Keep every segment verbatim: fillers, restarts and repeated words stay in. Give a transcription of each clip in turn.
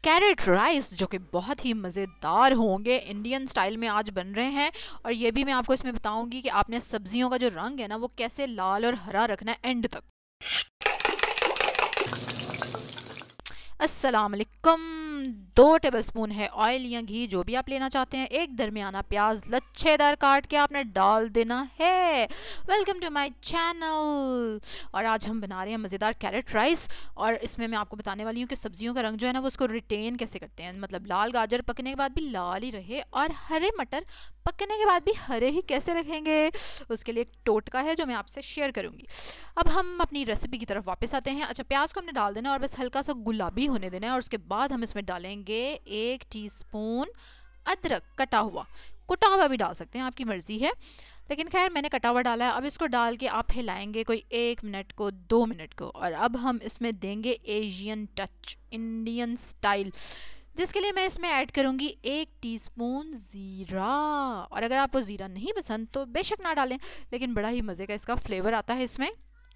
Carat rice जो कि बहुत ही मज़ेदार होंगे, इंडियन स्टाइल में आज बन रहे हैं। और ये भी मैं आपको इसमें बताऊंगी कि आपने सब्जियों का जो रंग है ना वो कैसे लाल और हरा रखना है एंड तक। अस्सलाम वालेकुम। दो टेबलस्पून है ऑयल या घी जो भी आप लेना चाहते हैं। एक दरमियाना प्याज लच्छेदार काट के आपने डाल देना है। Welcome to my channel. और आज हम बना रहे हैं मज़ेदार कैरेट राइस। और इसमें मैं आपको बताने वाली हूँ कि सब्जियों का रंग जो है ना वो उसको रिटेन कैसे करते हैं, मतलब लाल गाजर पकने के बाद भी लाल ही रहे और हरे मटर पकने के बाद भी हरे ही कैसे रखेंगे, उसके लिए एक टोटका है जो मैं आपसे शेयर करूंगी। अब हम अपनी रेसिपी की तरफ वापस आते हैं। अच्छा, प्याज को हमने डाल देना और बस हल्का सा गुलाबी होने देना है। और उसके बाद हम इसमें डालेंगे एक टीस्पून अदरक कटा हुआ, कुटा हुआ भी डाल सकते हैं, आपकी मर्जी है, लेकिन खैर मैंने कटा हुआ डाला है। अब इसको डाल के आप हिलाएंगे कोई एक मिनट को, दो मिनट को। और अब हम इसमें देंगे एशियन टच, इंडियन स्टाइल, जिसके लिए मैं इसमें ऐड करूंगी एक टीस्पून ज़ीरा। और अगर आपको ज़ीरा नहीं पसंद तो बेशक ना डालें, लेकिन बड़ा ही मज़े का इसका फ्लेवर आता है इसमें।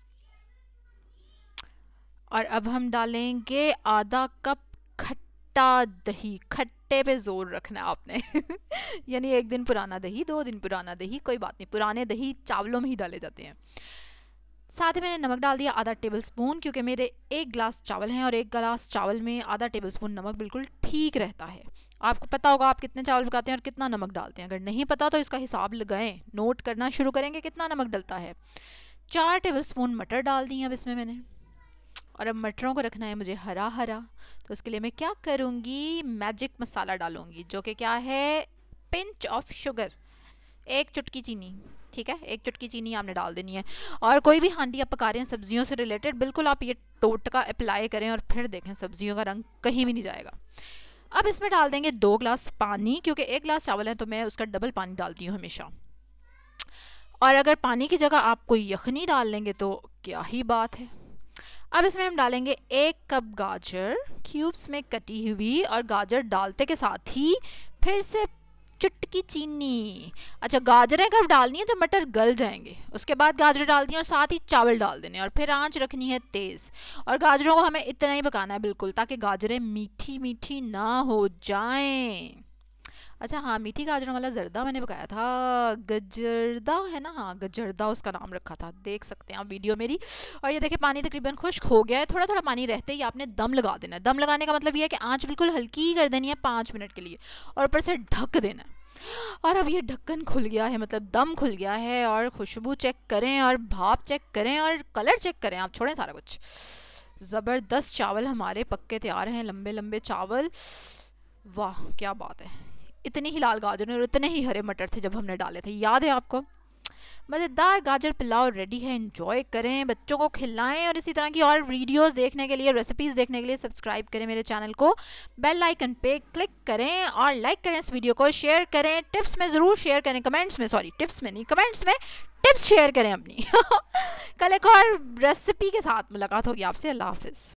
और अब हम डालेंगे आधा कप खट्टा दही। खट्टे पे जोर रखना है आपने यानी एक दिन पुराना दही, दो दिन पुराना दही, कोई बात नहीं, पुराने दही चावलों में ही डाले जाते हैं। साथ ही मैंने नमक डाल दिया आधा टेबल स्पून, क्योंकि मेरे एक गिलास चावल हैं और एक गिलास चावल में आधा टेबल स्पून नमक बिल्कुल ठीक रहता है। आपको पता होगा आप कितने चावल पकाते हैं और कितना नमक डालते हैं। अगर नहीं पता तो इसका हिसाब लगाएं, नोट करना शुरू करेंगे कितना नमक डलता है। चार टेबल स्पून मटर डाल दी अब इसमें मैंने। और अब मटरों को रखना है मुझे हरा हरा, तो उसके लिए मैं क्या करूँगी, मैजिक मसाला डालूंगी, जो कि क्या है, पिंच ऑफ शुगर, एक चुटकी चीनी। ठीक है, एक चुटकी चीनी आपने डाल देनी है। और कोई भी हांडी आप पका रहे हैं सब्जियों से रिलेटेड, बिल्कुल आप ये टोटका अप्लाई करें और फिर देखें सब्जियों का रंग कहीं भी नहीं जाएगा। अब इसमें डाल देंगे दो ग्लास पानी, क्योंकि एक गिलास चावल है तो मैं उसका डबल पानी डालती हूँ हमेशा। और अगर पानी की जगह आप कोई यखनी डाल लेंगे तो क्या ही बात है। अब इसमें हम डालेंगे एक कप गाजर क्यूब्स में कटी हुई, और गाजर डालते के साथ ही फिर से चुटकी चीनी। अच्छा, गाजरें कब डालनी है, जब मटर गल जाएंगे, उसके बाद गाजर डाल दी और साथ ही चावल डाल देने। और फिर आंच रखनी है तेज़। और गाजरों को हमें इतना ही पकाना है बिल्कुल, ताकि गाजरें मीठी मीठी ना हो जाएं। अच्छा हाँ, मीठी गाजरों वाला जर्दा मैंने पकाया था, गजरदा है ना, हाँ गजरदा उसका नाम रखा था, देख सकते हैं आप वीडियो मेरी। और ये देखिए पानी तकरीबन खुश्क हो गया है। थोड़ा थोड़ा पानी रहते ही आपने दम लगा देना है। दम लगाने का मतलब ये है कि आंच बिल्कुल हल्की कर देनी है पाँच मिनट के लिए, और ऊपर से ढक देना है। और अब ये ढक्कन खुल गया है, मतलब दम खुल गया है। और खुशबू चेक करें और भाप चेक करें और कलर चेक करें, आप छोड़ें सारा कुछ। ज़बरदस्त चावल हमारे पक्के तैयार हैं, लंबे लंबे चावल। वाह क्या बात है। इतनी ही लाल गाजर और इतने ही हरे मटर थे जब हमने डाले थे, याद है आपको। मज़ेदार गाजर पुलाव रेडी है, एंजॉय करें, बच्चों को खिलाएं। और इसी तरह की और वीडियोस देखने के लिए, रेसिपीज़ देखने के लिए सब्सक्राइब करें मेरे चैनल को, बेल आइकन पे क्लिक करें और लाइक करें इस वीडियो को, शेयर करें, टिप्स में ज़रूर शेयर करें, कमेंट्स में, सॉरी टिप्स में नहीं, कमेंट्स में टिप्स शेयर करें अपनी कल एक और रेसिपी के साथ मुलाकात होगी आपसे। अल्लाह हाफिज़।